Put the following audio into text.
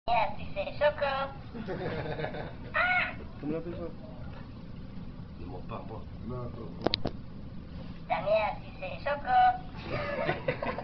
Yes, tu sais, Choco. Comment l'appelle ça? Ne mens pas, moi. Non, attends. Daniel, tu sais, Choco.